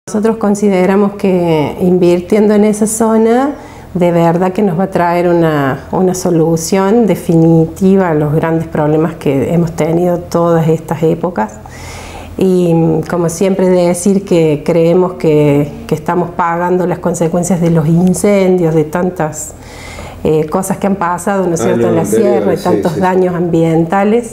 Nosotros consideramos que invirtiendo en esa zona de verdad que nos va a traer una solución definitiva a los grandes problemas que hemos tenido todas estas épocas. Y como siempre decir que creemos que estamos pagando las consecuencias de los incendios, de tantas cosas que han pasado, ¿no es cierto?, en la sierra, de tantos daños ambientales.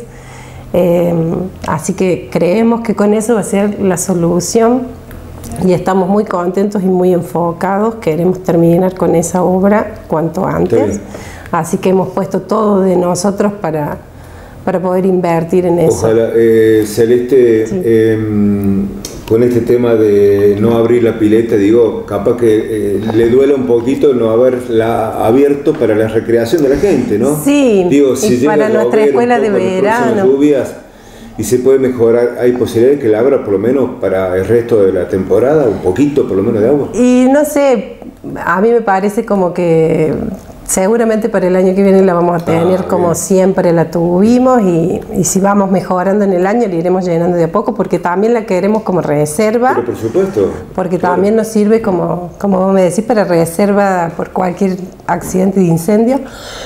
Así que creemos que con eso va a ser la solución y estamos muy contentos y muy enfocados. Queremos terminar con esa obra cuanto antes. Así que hemos puesto todo de nosotros para poder invertir en eso. Ojalá, Celeste, sí. Con este tema de no abrir la pileta, digo, capaz que le duela un poquito no haberla abierto para la recreación de la gente, ¿no? Sí, digo, si y para nuestra escuela de verano. Lluvias, y se puede mejorar, hay posibilidad de que la abra por lo menos para el resto de la temporada, un poquito por lo menos de agua. Y no sé, a mí me parece como que seguramente para el año que viene la vamos a tener como siempre la tuvimos y si vamos mejorando en el año la iremos llenando de a poco porque también la queremos como reserva. Pero por supuesto. Porque también nos sirve como vos me decís, para reserva por cualquier accidente de incendio.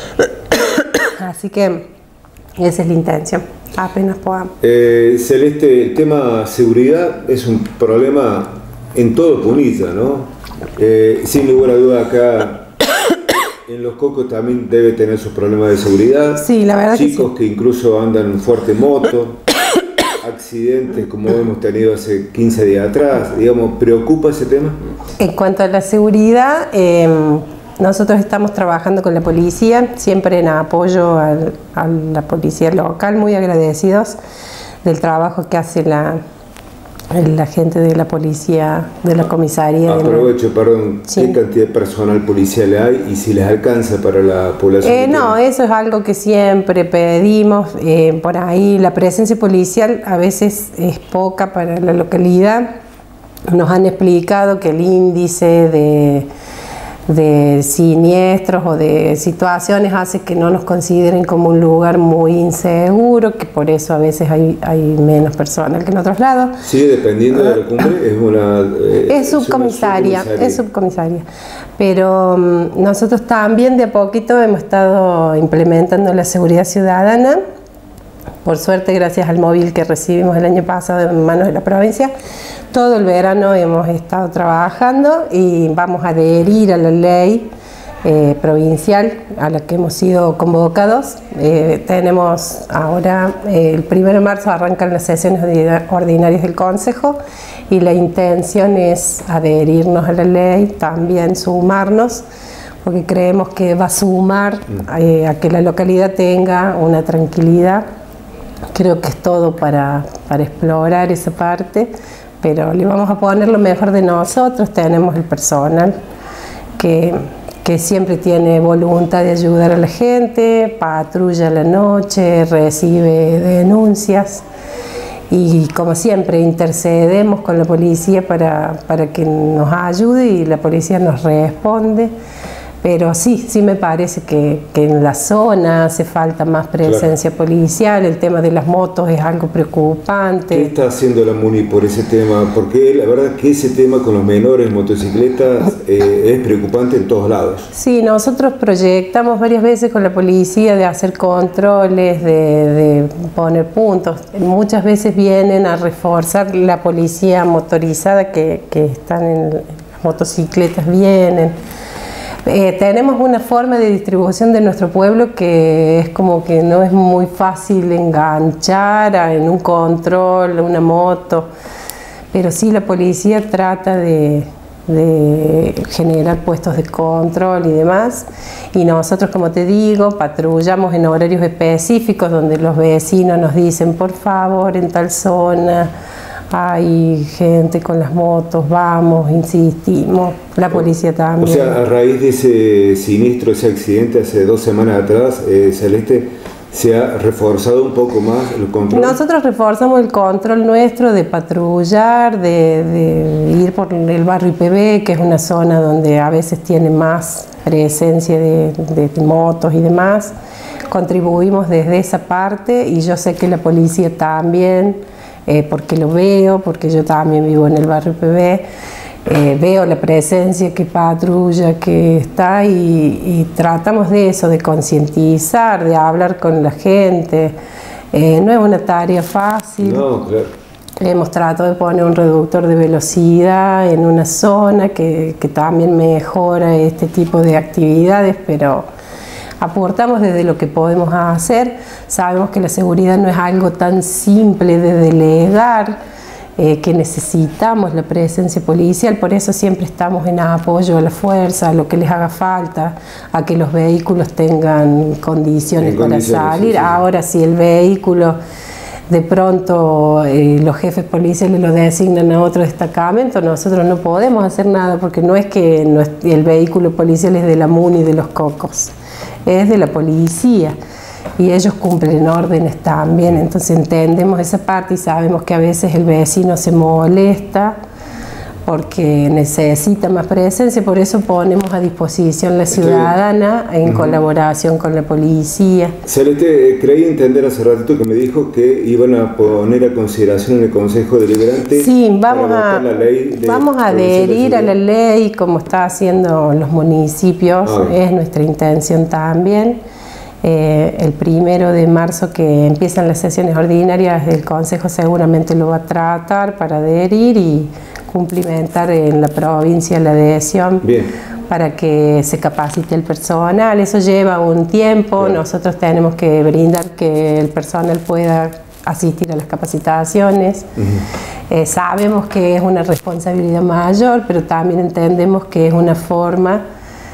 Así que esa es la intención, apenas podamos. Celeste, el tema seguridad es un problema en todo Punilla, ¿no? Sin ninguna duda acá en Los Cocos también debe tener sus problemas de seguridad. Sí, la verdad Chicos que incluso andan fuerte en moto, accidentes como hemos tenido hace 15 días atrás. Digamos, ¿preocupa ese tema? En cuanto a la seguridad, nosotros estamos trabajando con la policía, siempre en apoyo a la policía local, muy agradecidos del trabajo que hace la gente de la policía, de la comisaría. Aprovecho, perdón, sí. ¿Qué cantidad de personal policial hay y si les alcanza para la población? No, eso es algo que siempre pedimos. Por ahí la presencia policial a veces es poca para la localidad. Nos han explicado que el índice de siniestros o de situaciones hace que no nos consideren como un lugar muy inseguro, que por eso a veces hay menos personal que en otros lados. Sí, dependiendo de la cumbre, es subcomisaria. Pero nosotros también de a poquito hemos estado implementando la seguridad ciudadana. Por suerte, gracias al móvil que recibimos el año pasado en manos de la provincia, todo el verano hemos estado trabajando y vamos a adherir a la ley provincial a la que hemos sido convocados. Tenemos ahora, el 1 de marzo arrancan las sesiones ordinarias del Consejo y la intención es adherirnos a la ley, también sumarnos, porque creemos que va a sumar a que la localidad tenga una tranquilidad. Creo que es todo para explorar esa parte, pero le vamos a poner lo mejor de nosotros. Tenemos el personal que siempre tiene voluntad de ayudar a la gente, patrulla a la noche, recibe denuncias y como siempre intercedemos con la policía para que nos ayude y la policía nos responde. Pero sí me parece que en la zona hace falta más presencia policial. El tema de las motos es algo preocupante. ¿Qué está haciendo la MUNI por ese tema? Porque la verdad que ese tema con los menores motocicletas es preocupante en todos lados. Sí, nosotros proyectamos varias veces con la policía de hacer controles, de poner puntos. Muchas veces vienen a reforzar la policía motorizada que están en las motocicletas, vienen. Tenemos una forma de distribución de nuestro pueblo que es como que no es muy fácil enganchar en un control, una moto, pero sí la policía trata de generar puestos de control y demás, y nosotros, como te digo, patrullamos en horarios específicos donde los vecinos nos dicen, por favor, en tal zona hay gente con las motos, vamos, insistimos, la policía también. O sea, a raíz de ese siniestro, ese accidente hace 2 semanas atrás, Celeste, ¿se ha reforzado un poco más el control? Nosotros reforzamos el control nuestro de patrullar, de ir por el barrio IPB, que es una zona donde a veces tiene más presencia de motos y demás. Contribuimos desde esa parte y yo sé que la policía también, porque lo veo, porque yo también vivo en el barrio IPB, veo la presencia que patrulla, que está y tratamos de eso, de concientizar, de hablar con la gente. No es una tarea fácil. No, claro. Hemos tratado de poner un reductor de velocidad en una zona que también mejora este tipo de actividades, pero aportamos desde lo que podemos hacer. Sabemos que la seguridad no es algo tan simple de delegar, que necesitamos la presencia policial, por eso siempre estamos en apoyo a la fuerza, a lo que les haga falta, a que los vehículos tengan condiciones para salir. Sí, sí. Ahora, si el vehículo de pronto los jefes policiales lo designan a otro destacamento, nosotros no podemos hacer nada, porque no es que el vehículo policial es de la MUNI de los Cocos, es de la policía. Y ellos cumplen órdenes también, entonces entendemos esa parte y sabemos que a veces el vecino se molesta porque necesita más presencia, por eso ponemos a disposición la ciudadana en colaboración con la policía. Celeste, creí entender hace ratito que me dijo que iban a poner a consideración en el Consejo Deliberante. Sí, vamos a adherir a la ley como está haciendo los municipios, es nuestra intención también. El 1 de marzo que empiezan las sesiones ordinarias, el Consejo seguramente lo va a tratar para adherir y cumplimentar en la provincia la adhesión. Bien. Para que se capacite el personal. Eso lleva un tiempo, claro. Nosotros tenemos que brindar que el personal pueda asistir a las capacitaciones. Sabemos que es una responsabilidad mayor, pero también entendemos que es una forma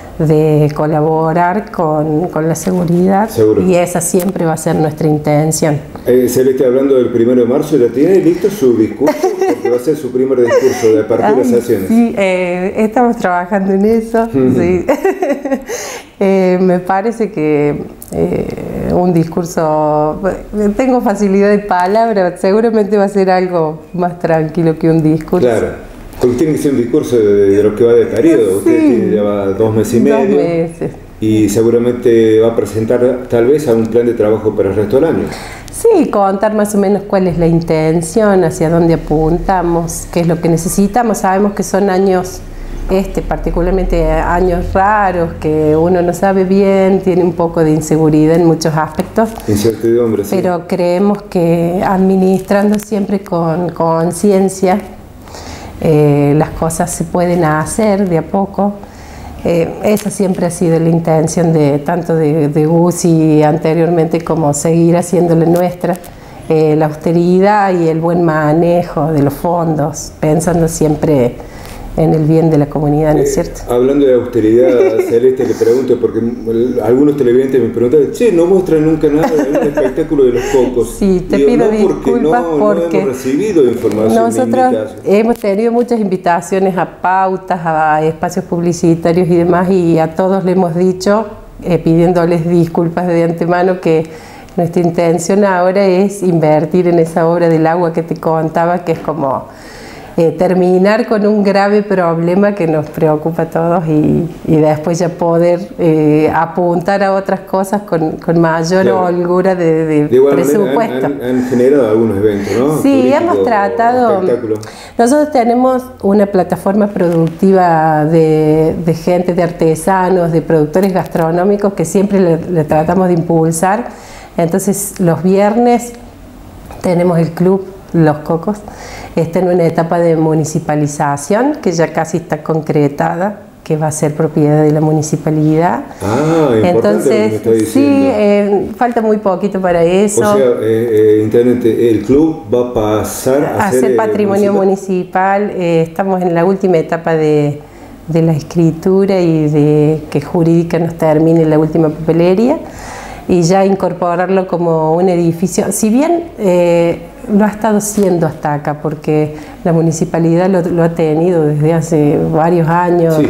de colaborar con la seguridad. Seguro. Y esa siempre va a ser nuestra intención. Celeste, hablando del 1 de marzo, ¿ya tiene listo su discurso? Porque va a ser su primer discurso de partir de las sesiones. Sí, estamos trabajando en eso. Sí. Me parece que un discurso, tengo facilidad de palabra, seguramente va a ser algo más tranquilo que un discurso. Claro. Porque tiene que ser un discurso de lo que va de periodo. Usted tiene ya 2 meses y medio. 2 meses. Y seguramente va a presentar tal vez a un plan de trabajo para el resto del año. Sí, contar más o menos cuál es la intención, hacia dónde apuntamos, qué es lo que necesitamos. Sabemos que son años, particularmente años raros, que uno no sabe bien, tiene un poco de inseguridad en muchos aspectos. Incertidumbre, sí. Pero creemos que administrando siempre con conciencia, las cosas se pueden hacer de a poco. Esa siempre ha sido la intención tanto de GUSI anteriormente como seguir haciéndole nuestra, la austeridad y el buen manejo de los fondos, pensando siempre en el bien de la comunidad, ¿no es cierto? Hablando de austeridad, Celeste, le pregunto, porque algunos televidentes me preguntan, che, no muestran nunca nada de un espectáculo de los Cocos. Sí, te pido disculpas porque no hemos recibido información. Nosotros hemos tenido muchas invitaciones a pautas, a espacios publicitarios y demás, y a todos le hemos dicho, pidiéndoles disculpas de antemano, que nuestra intención ahora es invertir en esa obra del agua que te contaba, que es como terminar con un grave problema que nos preocupa a todos y después ya poder apuntar a otras cosas con mayor holgura de presupuesto. Han generado algunos eventos, ¿no? Sí, hemos tratado. Nosotros tenemos una plataforma productiva de gente, de artesanos, de productores gastronómicos que siempre le tratamos de impulsar. Entonces los viernes tenemos el club Los Cocos, está en una etapa de municipalización que ya casi está concretada, que va a ser propiedad de la municipalidad. Entonces, lo que me está sí, falta muy poquito para eso. O sea, intendente, el club va a pasar a ser patrimonio municipal. Estamos en la última etapa de la escritura y de que jurídica nos termine la última papelería, y ya incorporarlo como un edificio, si bien lo ha estado siendo hasta acá, porque la municipalidad lo ha tenido desde hace varios años, sí.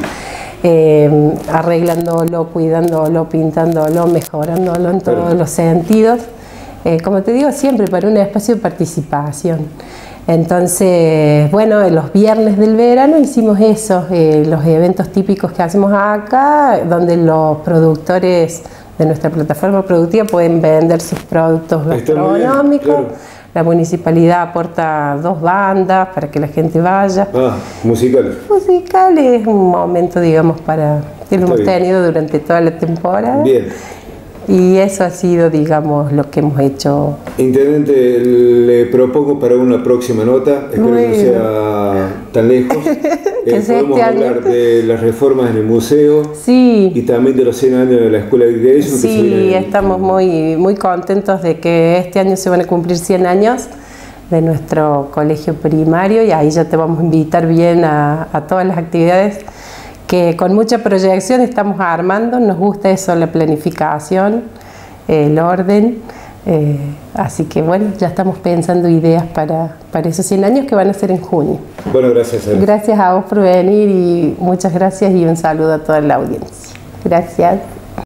Arreglándolo, cuidándolo, pintándolo, mejorándolo en todos los sentidos, como te digo, siempre para un espacio de participación. Entonces, bueno, los viernes del verano hicimos eso, los eventos típicos que hacemos acá, donde los productores de nuestra plataforma productiva pueden vender sus productos gastronómicos. Claro. La municipalidad aporta 2 bandas para que la gente vaya. Musicales. Musicales es un momento, digamos, que lo hemos tenido durante toda la temporada. Bien. Y eso ha sido, digamos, lo que hemos hecho. Intendente, le propongo para una próxima nota, espero que no sea tan lejos, podemos hablar de las reformas en el museo, sí, y también de los 100 años de la Escuela de Iglesia. Sí, estamos muy contentos de que este año se van a cumplir 100 años de nuestro colegio primario, y ahí ya te vamos a invitar bien a todas las actividades que con mucha proyección estamos armando. Nos gusta eso, la planificación, el orden, así que bueno, ya estamos pensando ideas para esos 100 años que van a ser en junio. Bueno, gracias. Gracias a vos por venir, y muchas gracias, y un saludo a toda la audiencia. Gracias.